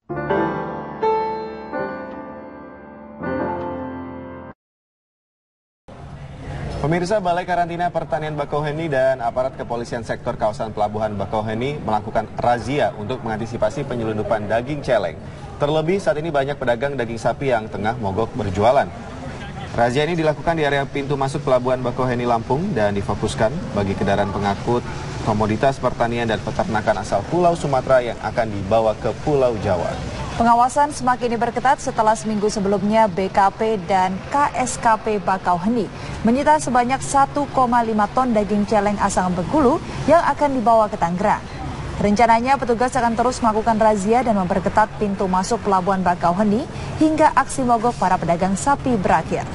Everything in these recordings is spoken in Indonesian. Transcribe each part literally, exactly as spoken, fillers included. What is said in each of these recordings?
Pemirsa, Balai Karantina Pertanian Bakauheni dan aparat kepolisian sektor kawasan pelabuhan Bakauheni melakukan razia untuk mengantisipasi penyelundupan daging celeng. Terlebih saat ini banyak pedagang daging sapi yang tengah mogok berjualan. Razia ini dilakukan di area pintu masuk pelabuhan Bakauheni Lampung dan difokuskan bagi kendaraan pengangkut komoditas pertanian dan peternakan asal Pulau Sumatera yang akan dibawa ke Pulau Jawa. Pengawasan semakin diperketat setelah seminggu sebelumnya B K P dan K S K P Bakauheni menyita sebanyak satu koma lima ton daging celeng asal Bengkulu yang akan dibawa ke Tangerang. Rencananya petugas akan terus melakukan razia dan memperketat pintu masuk pelabuhan Bakauheni hingga aksi mogok para pedagang sapi berakhir.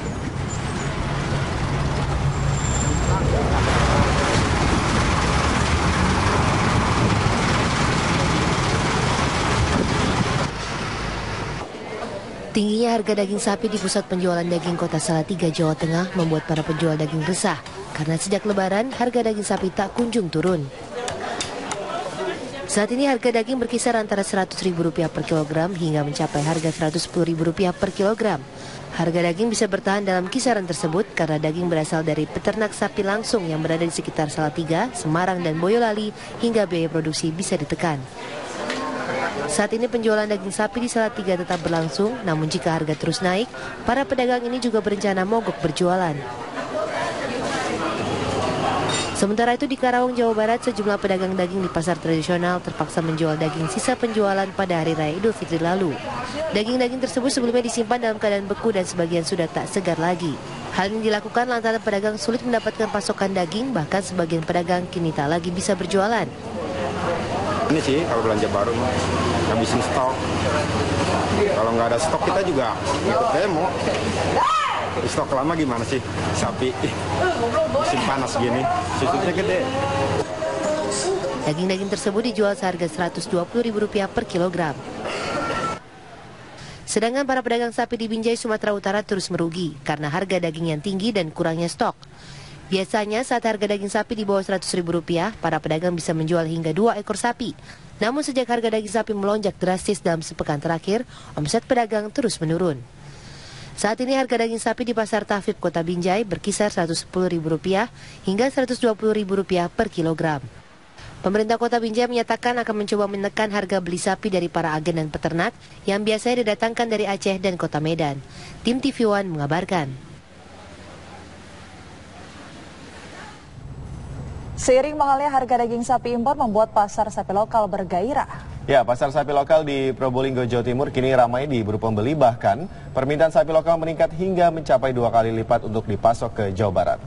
Tingginya harga daging sapi di pusat penjualan daging Kota Salatiga, Jawa Tengah membuat para penjual daging resah karena sejak Lebaran harga daging sapi tak kunjung turun. Saat ini harga daging berkisar antara seratus ribu rupiah per kilogram hingga mencapai harga seratus sepuluh ribu rupiah per kilogram. Harga daging bisa bertahan dalam kisaran tersebut karena daging berasal dari peternak sapi langsung yang berada di sekitar Salatiga, Semarang, dan Boyolali hingga biaya produksi bisa ditekan. Saat ini penjualan daging sapi di Salatiga tetap berlangsung, namun jika harga terus naik, para pedagang ini juga berencana mogok berjualan. Sementara itu di Karawang, Jawa Barat, sejumlah pedagang daging di pasar tradisional terpaksa menjual daging sisa penjualan pada Hari Raya Idul Fitri lalu. Daging-daging tersebut sebelumnya disimpan dalam keadaan beku dan sebagian sudah tak segar lagi. Hal ini dilakukan lantaran pedagang sulit mendapatkan pasokan daging, bahkan sebagian pedagang kini tak lagi bisa berjualan. Ini sih kalau belanja baru habisin stok. Kalau nggak ada stok kita juga ikut demo. Stok lama gimana sih sapi? Musim panas gini, susutnya gede. Daging-daging tersebut dijual seharga seratus dua puluh ribu rupiah per kilogram. Sedangkan para pedagang sapi di Binjai, Sumatera Utara terus merugi karena harga daging yang tinggi dan kurangnya stok. Biasanya saat harga daging sapi di bawah seratus ribu rupiah, para pedagang bisa menjual hingga dua ekor sapi. Namun sejak harga daging sapi melonjak drastis dalam sepekan terakhir, omset pedagang terus menurun. Saat ini harga daging sapi di Pasar Tafib Kota Binjai berkisar seratus sepuluh ribu rupiah hingga seratus dua puluh ribu rupiah per kilogram. Pemerintah Kota Binjai menyatakan akan mencoba menekan harga beli sapi dari para agen dan peternak yang biasanya didatangkan dari Aceh dan Kota Medan. Tim T V One mengabarkan. Seiring mahalnya harga daging sapi impor membuat pasar sapi lokal bergairah. Ya, pasar sapi lokal di Probolinggo, Jawa Timur kini ramai diburu pembeli, bahkan permintaan sapi lokal meningkat hingga mencapai dua kali lipat untuk dipasok ke Jawa Barat.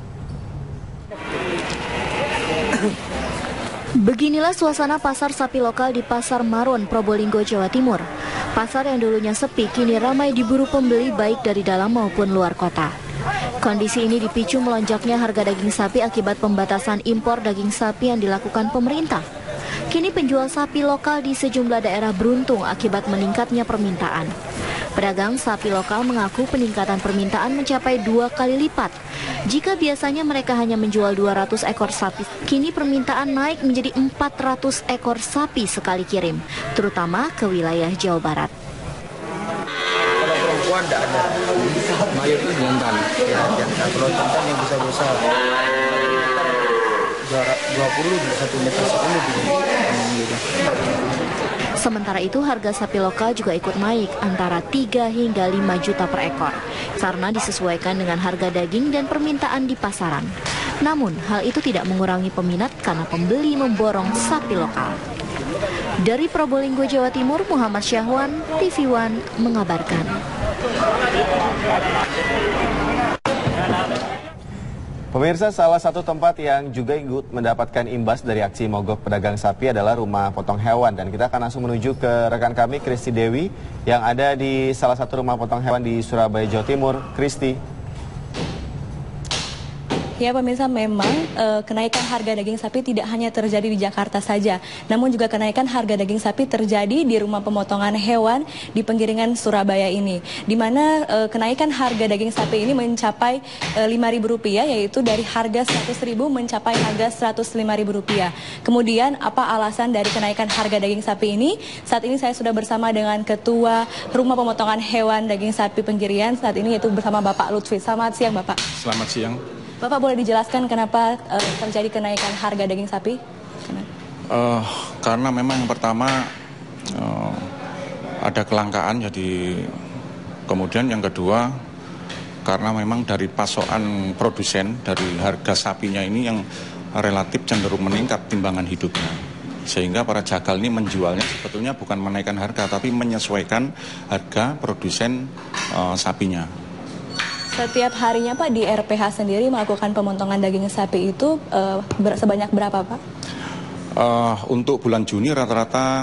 Beginilah suasana pasar sapi lokal di Pasar Maron, Probolinggo, Jawa Timur. Pasar yang dulunya sepi kini ramai diburu pembeli baik dari dalam maupun luar kota. Kondisi ini dipicu melonjaknya harga daging sapi akibat pembatasan impor daging sapi yang dilakukan pemerintah. Kini penjual sapi lokal di sejumlah daerah beruntung akibat meningkatnya permintaan. Pedagang sapi lokal mengaku peningkatan permintaan mencapai dua kali lipat. Jika biasanya mereka hanya menjual dua ratus ekor sapi, kini permintaan naik menjadi empat ratus ekor sapi sekali kirim, terutama ke wilayah Jawa Barat. Kalau perempuan tidak ada, mayoritas jantan. Ya, jantan. Kalau jantan yang besar-besar, dua puluh satu meter sepuluh gitu. Sementara itu harga sapi lokal juga ikut naik antara tiga hingga lima juta per ekor karena disesuaikan dengan harga daging dan permintaan di pasaran. Namun hal itu tidak mengurangi peminat karena pembeli memborong sapi lokal. Dari Probolinggo, Jawa Timur, Muhammad Syahwan, T V One mengabarkan. Pemirsa, salah satu tempat yang juga ikut mendapatkan imbas dari aksi mogok pedagang sapi adalah rumah potong hewan. Dan kita akan langsung menuju ke rekan kami, Kristi Dewi, yang ada di salah satu rumah potong hewan di Surabaya, Jawa Timur. Kristi. Ya pemirsa, memang e, kenaikan harga daging sapi tidak hanya terjadi di Jakarta saja, namun juga kenaikan harga daging sapi terjadi di rumah pemotongan hewan di Penggiringan Surabaya ini, di mana e, kenaikan harga daging sapi ini mencapai e, lima ribu rupiah, yaitu dari harga seratus ribu mencapai harga seratus lima ribu rupiah. Kemudian apa alasan dari kenaikan harga daging sapi ini? Saat ini saya sudah bersama dengan Ketua Rumah Pemotongan Hewan Daging Sapi Penggirian saat ini, yaitu bersama Bapak Lutfi. Selamat siang Bapak. Selamat siang. Bapak boleh dijelaskan kenapa uh, terjadi kenaikan harga daging sapi? Uh, karena memang yang pertama uh, ada kelangkaan, jadi kemudian yang kedua karena memang dari pasokan produsen dari harga sapinya ini yang relatif cenderung meningkat timbangan hidupnya, sehingga para jagal ini menjualnya sebetulnya bukan menaikkan harga tapi menyesuaikan harga produsen uh, sapinya. Setiap harinya Pak di R P H sendiri melakukan pemotongan daging sapi itu uh, ber sebanyak berapa Pak? Uh, untuk bulan Juni rata-rata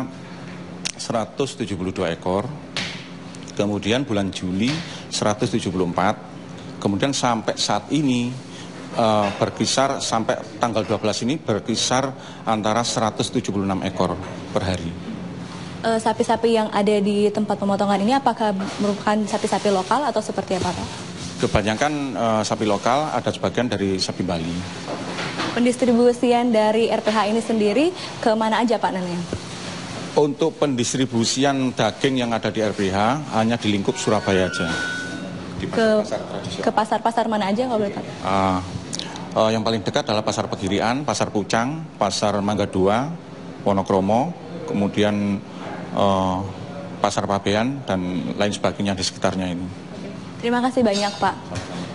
seratus tujuh puluh dua ekor, kemudian bulan Juli seratus tujuh puluh empat, kemudian sampai saat ini uh, berkisar sampai tanggal dua belas ini berkisar antara seratus tujuh puluh enam ekor per hari. Sapi-sapi uh, yang ada di tempat pemotongan ini apakah merupakan sapi-sapi lokal atau seperti apa Pak? Kebanyakan uh, sapi lokal, ada sebagian dari sapi Bali. Pendistribusian dari R P H ini sendiri ke mana aja Pak Neneng? Untuk pendistribusian daging yang ada di R P H hanya di lingkup Surabaya aja. Di pasar-pasar tradisional. Ke pasar-pasar mana aja kalau boleh Pak? Uh, uh, yang paling dekat adalah Pasar Pegirian, Pasar Pucang, Pasar Mangga Dua, Wonokromo, kemudian uh, Pasar Pabean dan lain sebagainya di sekitarnya ini. Terima kasih banyak Pak.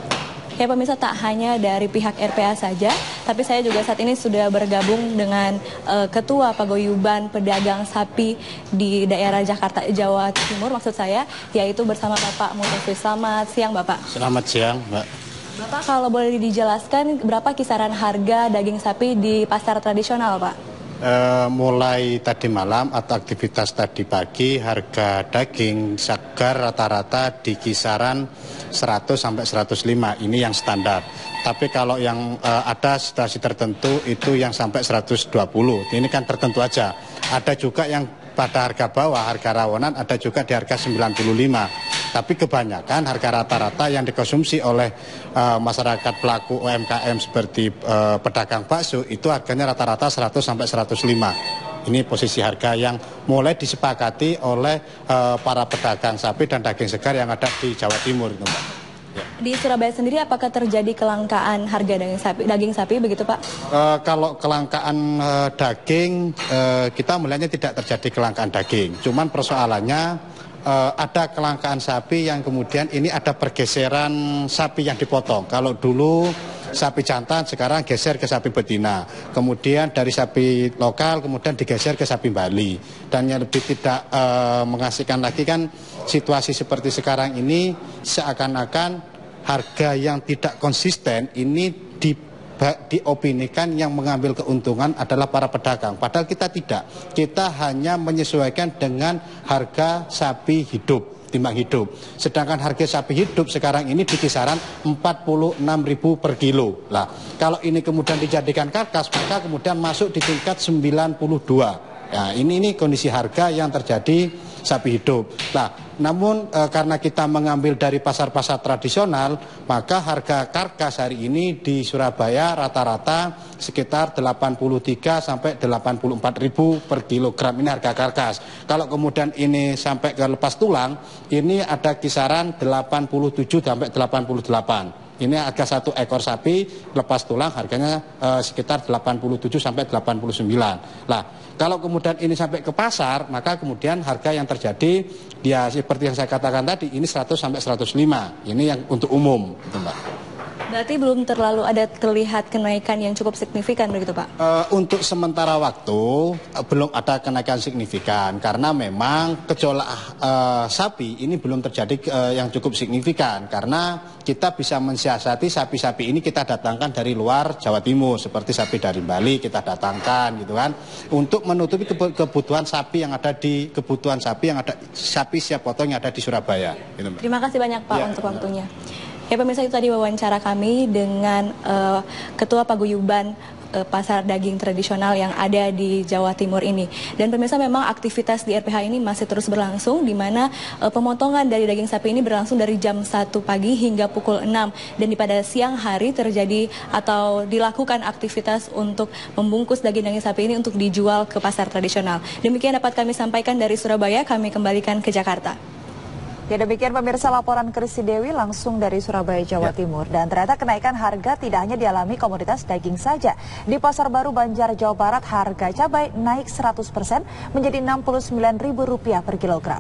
Ya pemirsa, tak hanya dari pihak R P H saja, tapi saya juga saat ini sudah bergabung dengan uh, Ketua Paguyuban Pedagang Sapi di daerah Jakarta, Jawa Timur maksud saya, yaitu bersama Bapak Mutafis. Selamat siang Bapak. Selamat siang Mbak. Bapak kalau boleh dijelaskan berapa kisaran harga daging sapi di pasar tradisional Pak? Uh, mulai tadi malam atau aktivitas tadi pagi harga daging segar rata-rata di kisaran seratus sampai seratus lima, ini yang standar. Tapi kalau yang uh, ada situasi tertentu itu yang sampai seratus dua puluh, ini kan tertentu aja. Ada juga yang pada harga bawah, harga rawonan, ada juga di harga sembilan puluh lima. Tapi kebanyakan harga rata-rata yang dikonsumsi oleh uh, masyarakat pelaku U M K M seperti uh, pedagang bakso itu harganya rata-rata seratus sampai seratus lima. Ini posisi harga yang mulai disepakati oleh uh, para pedagang sapi dan daging segar yang ada di Jawa Timur, gitu, Mbak. Ya. Di Surabaya sendiri apakah terjadi kelangkaan harga daging sapi, daging sapi begitu Pak? Uh, kalau kelangkaan uh, daging, uh, kita melihatnya tidak terjadi kelangkaan daging. Cuman persoalannya Uh, ada kelangkaan sapi yang kemudian ini ada pergeseran sapi yang dipotong. Kalau dulu sapi jantan sekarang geser ke sapi betina. Kemudian dari sapi lokal kemudian digeser ke sapi Bali. Dan yang lebih tidak uh, mengasihkan lagi kan situasi seperti sekarang ini seakan-akan harga yang tidak konsisten ini di diopinikan yang mengambil keuntungan adalah para pedagang. Padahal kita tidak. Kita hanya menyesuaikan dengan harga sapi hidup, timbang hidup. Sedangkan harga sapi hidup sekarang ini di kisaran empat puluh enam ribu per kilo. Lah, kalau ini kemudian dijadikan karkas, maka kemudian masuk di tingkat sembilan puluh dua. Ya, ini ini kondisi harga yang terjadi sapi hidup. Nah, namun e, karena kita mengambil dari pasar-pasar tradisional, maka harga karkas hari ini di Surabaya rata-rata sekitar delapan puluh tiga sampai delapan puluh empat ribu per kilogram. Ini harga karkas. Kalau kemudian ini sampai ke lepas tulang, ini ada kisaran delapan puluh tujuh sampai delapan puluh delapan. Ini harga satu ekor sapi lepas tulang harganya e, sekitar delapan puluh tujuh sampai delapan puluh sembilan. Nah, kalau kemudian ini sampai ke pasar, maka kemudian harga yang terjadi dia seperti yang saya katakan tadi ini seratus sampai seratus lima. Ini yang untuk umum, gitu, Mbak. Berarti belum terlalu ada terlihat kenaikan yang cukup signifikan begitu Pak? Uh, untuk sementara waktu uh, belum ada kenaikan signifikan karena memang gejolak uh, sapi ini belum terjadi uh, yang cukup signifikan karena kita bisa mensiasati sapi-sapi ini kita datangkan dari luar Jawa Timur seperti sapi dari Bali kita datangkan gitu kan untuk menutupi kebutuhan sapi yang ada di kebutuhan sapi yang ada sapi siap potong yang ada di Surabaya. Gitu, Terima kasih banyak Pak ya, untuk waktunya. Ya pemirsa, itu tadi wawancara kami dengan uh, Ketua Paguyuban uh, Pasar Daging Tradisional yang ada di Jawa Timur ini. Dan pemirsa, memang aktivitas di R P H ini masih terus berlangsung, di mana uh, pemotongan dari daging sapi ini berlangsung dari jam satu pagi hingga pukul enam. Dan di pada siang hari terjadi atau dilakukan aktivitas untuk membungkus daging-daging sapi ini untuk dijual ke pasar tradisional. Demikian dapat kami sampaikan dari Surabaya, kami kembalikan ke Jakarta. Ya, demikian pemirsa laporan Kristi Dewi langsung dari Surabaya, Jawa ya. Timur. Dan ternyata kenaikan harga tidak hanya dialami komoditas daging saja. Di Pasar Baru Banjar, Jawa Barat, harga cabai naik seratus persen menjadi enam puluh sembilan ribu rupiah per kilogram.